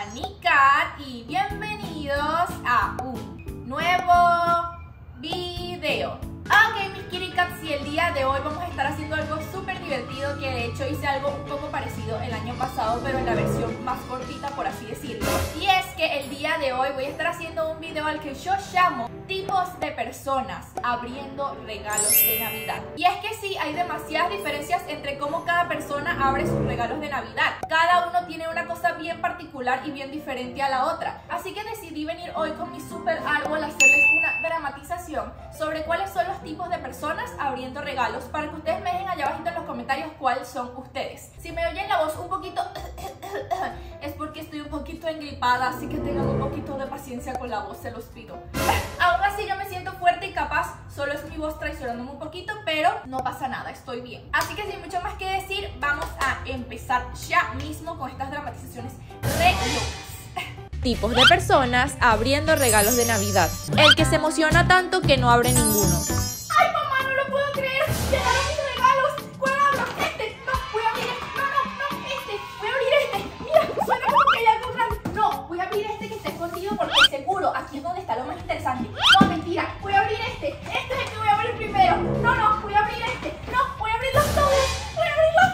Nicat y bienvenidos a un nuevo video. Ok, mis Kitty Cats, y el día de hoy vamos a estar haciendo algo súper divertido, que de hecho hice algo un poco parecido el año pasado, pero en la versión más cortita, por así decirlo. Y es que el día de hoy voy a estar haciendo un video al que yo llamo tipos de personas abriendo regalos de Navidad. Y es que sí, hay demasiadas diferencias entre cómo cada persona abre sus regalos de Navidad. Cada uno tiene una cosa bien particular y bien diferente a la otra. Así que decidí venir hoy con mi super árbol a hacerles una dramatización sobre cuáles son los tipos de personas abriendo regalos, para que ustedes me dejen allá abajito en los comentarios cuáles son ustedes. Si me oyen la voz un poquito es porque estoy un poquito engripada, así que tengan un poquito de paciencia con la voz, se los pido. Aún así yo me siento fuerte y capaz, solo es mi voz traicionándome un poquito, pero no pasa nada, estoy bien. Así que sin mucho más que decir, vamos a empezar ya mismo con estas dramatizaciones re locas. Tipos de personas abriendo regalos de Navidad. El que se emociona tanto que no abre ninguno. ¡Ay, mamá, no lo puedo creer! ¡Llegaron mis regalos! ¿Cuál abro? ¡Este! ¡No! ¡Voy a abrir este! ¡No! ¡Este! ¡Voy a abrir este! ¡Mira! Suena como que hay algo grande. ¡No! Voy a abrir este que está escondido porque seguro aquí es donde está lo más interesante. ¡No, mentira! Voy a abrir este. Este es el que voy a abrir primero. ¡No! Voy a abrir este. ¡No! ¡Voy a abrirlos todos! ¡Voy a abrirlos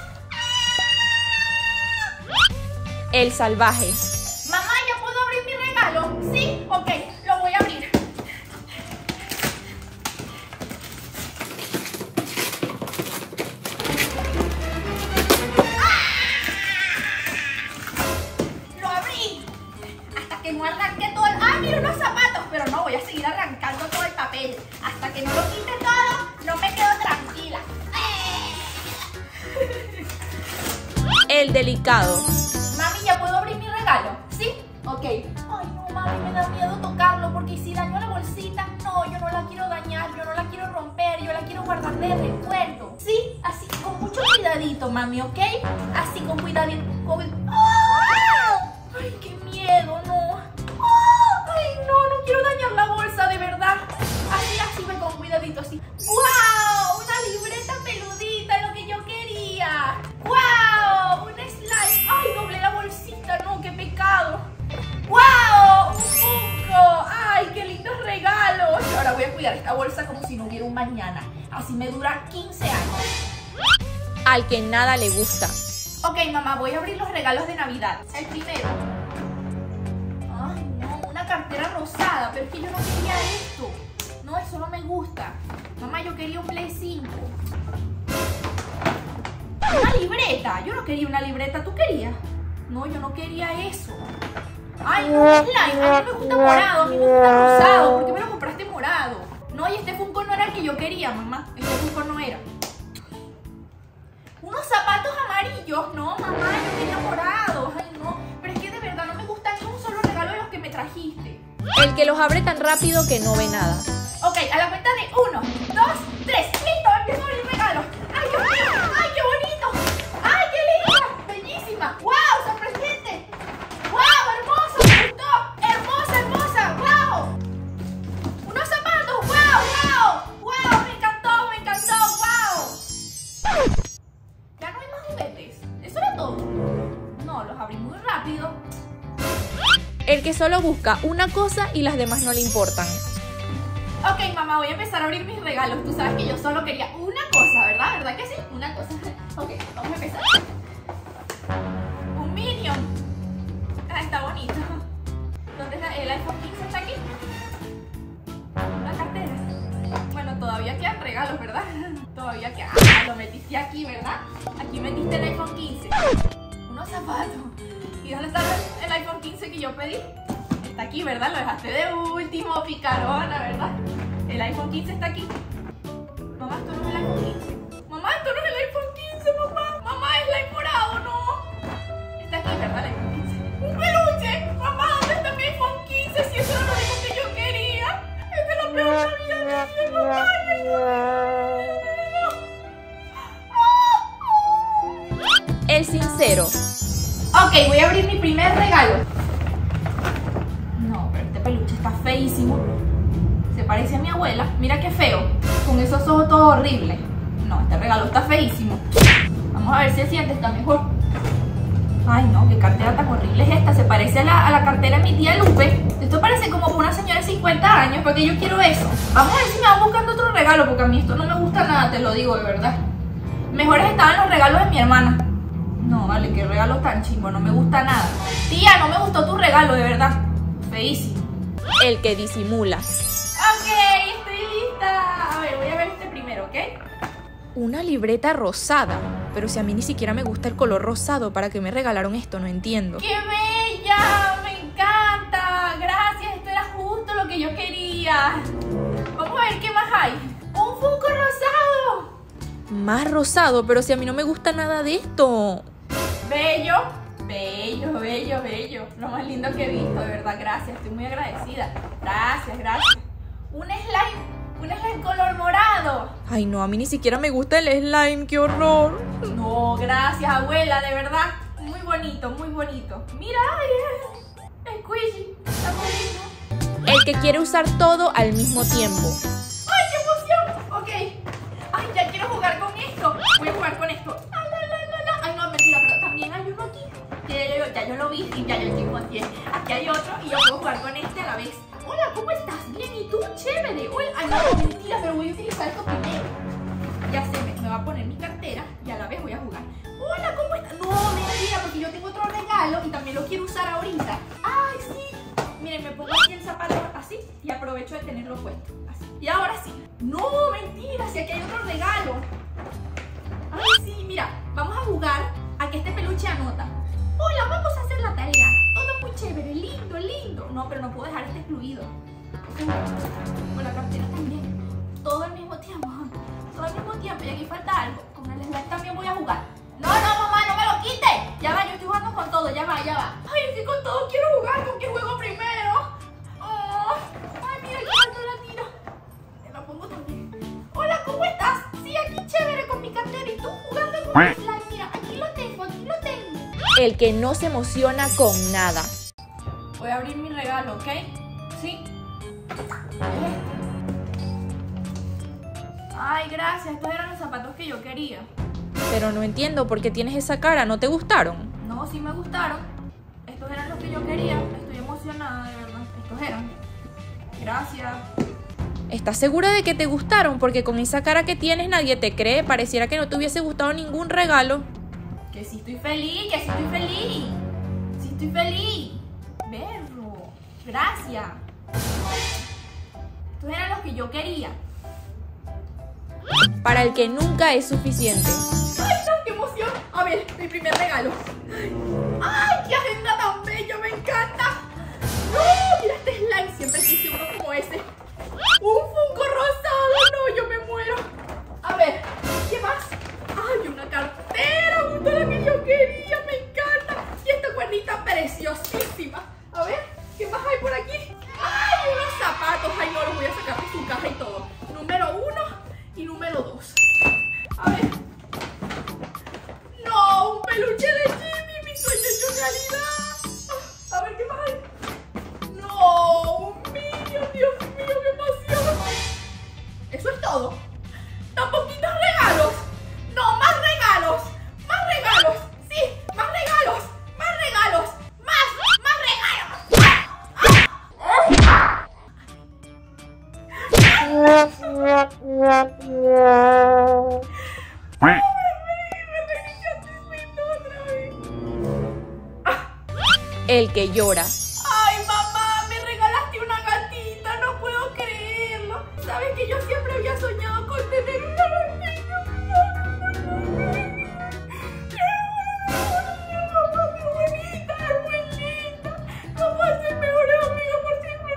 todos! El salvaje. Mamá, ¿ya puedo abrir mi regalo? ¿Sí? Ok, lo voy a abrir. ¡Lo abrí! Hasta que no arranque todo el... ¡Ay, mira, unos zapatos! Pero no, voy a seguir arrancando todo el papel. Hasta que no lo quite todo, no me quedo tranquila. El delicado. Mami, ¿ya puedo abrir mi regalo? ¿Sí? Ok. Ay, no, mami, me da miedo tocarlo porque si daño la bolsita, no, yo no la quiero dañar, yo no la quiero romper, yo la quiero guardar de recuerdo. ¿Sí? Así, con mucho cuidadito, mami, ¿ok? Así, con cuidadito. Ay, qué miedo, no. Ay, no quiero dañar la bolsa, de verdad. Así, ve con cuidadito, así. ¡Wow! Una libreta peludita, lo que yo quería. ¡Wow! Un slime. ¡Ay, doblé la bolsita! No, qué pecado. ¡Wow! ¡Un Funko! ¡Ay, qué lindos regalos! Y ahora voy a cuidar esta bolsa como si no hubiera un mañana. Así me dura 15 años. Al que nada le gusta. Ok, mamá, voy a abrir los regalos de Navidad. El primero. Ay, no, una cartera rosada. Pero es que yo no quería esto. No, eso no me gusta. Mamá, yo quería un Play 5. Una libreta. Yo no quería una libreta. ¿Tú querías? No, yo no quería eso. Ay, no, slime. A mí me gusta morado, a mí me gusta rosado. ¿Por qué me lo compraste morado? No, y este Funko no era el que yo quería, mamá. Este Funko no era. Unos zapatos amarillos. No, mamá, yo quería morados. Ay, no. Pero es que de verdad no me gusta ni un solo regalo de los que me trajiste. El que los abre tan rápido que no ve nada. Ok, a la cuenta de 1, 2, 3. ¡Listo! Empiezo a abrir regalos. ¡Ay, Dios mío! ¡Ay, qué bonito! ¡Ay, qué linda! ¡Bellísima! ¡Wow! ¡Sorprendente! ¡Wow! ¡Hermoso! ¡Me gustó! ¡Hermosa! ¡Wow! ¡Unos zapatos! ¡Wow! ¡Me encantó! ¡Wow! Ya no hay más juguetes. ¿Eso era todo? No, los abrí muy rápido. El que solo busca una cosa y las demás no le importan. Ok, mamá, voy a empezar a abrir mis regalos. Tú sabes que yo solo quería una cosa, ¿verdad? ¿Verdad que sí? Una cosa. Ok, vamos a empezar. Un Minion. Ah, está bonito. ¿Dónde está? ¿El iPhone 15 está aquí? La cartera. Bueno, todavía quedan regalos, ¿verdad? Todavía quedan. Ah, lo metiste aquí, ¿verdad? Aquí metiste el iPhone 15. Unos zapatos. ¿Y dónde está el iPhone 15 que yo pedí? Está aquí, ¿verdad? Lo dejaste de último, picarona, ¿verdad? El iPhone 15 está aquí. Mamá, esto no es el iPhone 15. Mamá, esto no es el iPhone 15, mamá. Mamá, es slime morado, no. Está aquí, ¿verdad? El iPhone 15. ¡Un peluche! Mamá, ¿dónde está mi iPhone 15? Si eso era lo único que yo quería. Esta es la peor Navidad de mi mamá. El sincero. Ok, voy a abrir mi primer regalo. No, pero este peluche está feísimo. Se parece a mi abuela. Mira qué feo. Con esos ojos todos horribles. No, este regalo está feísimo. Vamos a ver si el siguiente está mejor. Ay, no, qué cartera tan horrible es esta. Se parece a la cartera de mi tía Lupe. Esto parece como una señora de 50 años, porque yo quiero eso. Vamos a ver si me van buscando otro regalo, porque a mí esto no me gusta nada, te lo digo de verdad. Mejores estaban los regalos de mi hermana. No, vale, qué regalo tan chimbo, no me gusta nada. Tía, no me gustó tu regalo, de verdad. Feísimo. El que disimula. Ok, estoy lista. A ver, voy a ver este primero, ¿ok? Una libreta rosada. Pero si a mí ni siquiera me gusta el color rosado, ¿para qué me regalaron esto? No entiendo. ¡Qué bella! ¡Me encanta! Gracias, esto era justo lo que yo quería. Vamos a ver qué más hay. ¡Un Funko rosado! Más rosado, pero si a mí no me gusta nada de esto. Bello, bello, bello, bello. Lo más lindo que he visto, de verdad, gracias. Estoy muy agradecida. Gracias, gracias. Un slime color morado. Ay, no, a mí ni siquiera me gusta el slime, qué horror. No, gracias, abuela, de verdad. Muy bonito, muy bonito. Mira, ay, squishy, está bonito. El que quiere usar todo al mismo tiempo. ¡Ay, qué emoción! Ok. Ay, ya quiero jugar con esto. Voy a jugar con esto. Ay, no, mentira, pero también hay uno aquí. Ya yo lo vi y ya yo chismoseé. Aquí hay otro y yo puedo jugar con este a la vez. Hola, ¿cómo estás? Bien, ¿y tú? Chévere. Hola. Ay, no, mentira, pero voy a utilizar esto primero. Ya sé, me va a poner mi cartera y a la vez voy a jugar. Hola, ¿cómo estás? No, mentira, porque yo tengo otro regalo y también lo quiero usar ahorita. Ay, sí. Miren, me pongo aquí el zapato así y aprovecho de tenerlo puesto. Así. Y ahora sí. No, mentira, si aquí hay otro regalo. Ay, sí, mira, vamos a jugar a que este peluche anota. Hola, vamos a hacer la tarea. Todo muy chévere, lindo, lindo. No, pero no puedo dejar este excluido. Con la cartera también. Todo al mismo tiempo. Todo al mismo tiempo. Y aquí falta algo. Con el slime también voy a jugar. No, mamá, no me lo quite. Ya va, yo estoy jugando con todo. Ya va. Ay, es que con todo quiero jugar. ¿Con qué juego primero? Oh, ay, mira, aquí falta la tira. Te la pongo también. Hola, ¿cómo estás? Sí, aquí chévere con mi cartera. ¿Y tú jugando con el slime? Mira, aquí lo tengo. El que no se emociona con nada. Voy a abrir mi regalo, ¿ok? Sí. Ay, gracias. Estos eran los zapatos que yo quería. Pero no entiendo por qué tienes esa cara. ¿No te gustaron? No, sí me gustaron. Estos eran los que yo quería. Estoy emocionada, de verdad. Estos eran. Gracias. ¿Estás segura de que te gustaron? Porque con esa cara que tienes nadie te cree. Pareciera que no te hubiese gustado ningún regalo. Que sí estoy feliz, que sí estoy feliz. Sí estoy feliz. Verlo. Gracias. Estos eran los que yo quería. Para el que nunca es suficiente. ¡Ay, no! ¡Qué emoción! A ver, mi primer regalo. ¡Ay, qué agenda tan bella! ¡Me encanta! ¡No! Mira este slime. Siempre quise uno como ese. ¡Un Funko rosado! ¡No! ¡Yo me muero! A ver, ¿qué más? ¡Ay, una cartera! ¡Justo la que yo quería! ¡Me encanta! Y esta cuernita preciosísima. A ver, ¿qué más hay por aquí? ¡Ay, unos zapatos! ¡Ay, no! Los voy a sacar de su caja y todo. Número 1 y número 2. A ver. ¡No! ¡Un peluche de Jimmy! ¡Mi sueño hecho realidad! A ver, ¿qué más hay? ¡No! ¡Un Minion! ¡Dios mío, qué emoción! ¿Eso es todo? ¡Tan poquitos regalos! ¡No, más regalos! ¡Más regalos! ¡Sí! ¡Más regalos! ¡Más regalos! ¡Más regalos! El que llora. ¡Ay, mamá! ¡Me regalaste una gatita! ¡No puedo creerlo! ¿Sabes que yo siempre había soñado con tener una gatita? ¡Es muy linda! ¡Vamos a ser mejores amigos por siempre!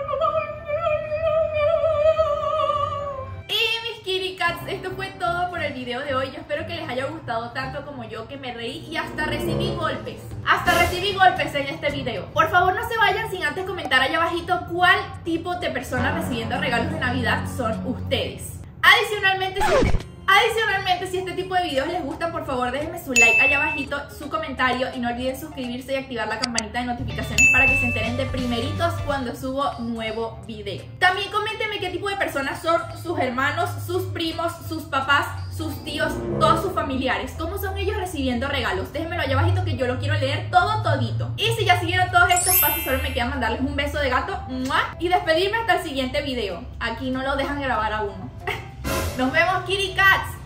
Y mis Kitty Cats, esto fue todo por el video de hoy. Yo espero que les haya gustado tanto como yo, que me reí y hasta recibí golpes. En este video. Por favor, no se vayan sin antes comentar allá abajito cuál tipo de personas recibiendo regalos de Navidad son ustedes. Adicionalmente, si este tipo de videos les gustan, por favor déjenme su like allá abajito, su comentario y no olviden suscribirse y activar la campanita de notificaciones para que se enteren de primeritos cuando subo nuevo video. También coméntenme qué tipo de personas son sus hermanos, sus primos, sus papás, sus tíos, todos sus familiares. ¿Cómo son ellos recibiendo regalos? Déjenmelo allá abajito que yo lo quiero leer todito. Y si ya siguieron todos estos pasos, solo me queda mandarles un beso de gato y despedirme hasta el siguiente video. Aquí no lo dejan grabar a uno. Nos vemos, Kitty Cats.